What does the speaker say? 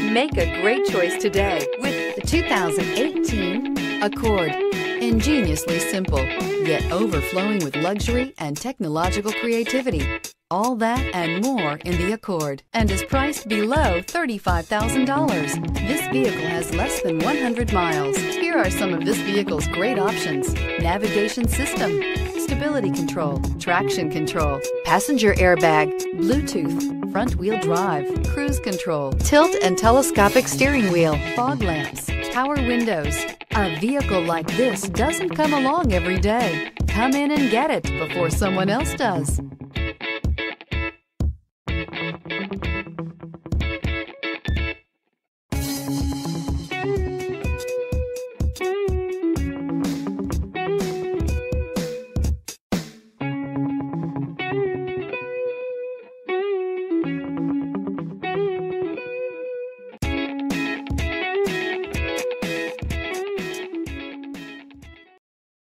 Make a great choice today with the 2018 Accord. Ingeniously simple, yet overflowing with luxury and technological creativity. All that and more in the Accord, and is priced below $35,000. This vehicle has less than 100 miles. Here are some of this vehicle's great options: navigation system, stability control, traction control, passenger airbag, Bluetooth, front wheel drive, cruise control, tilt and telescopic steering wheel, fog lamps, power windows. A vehicle like this doesn't come along every day. Come in and get it before someone else does.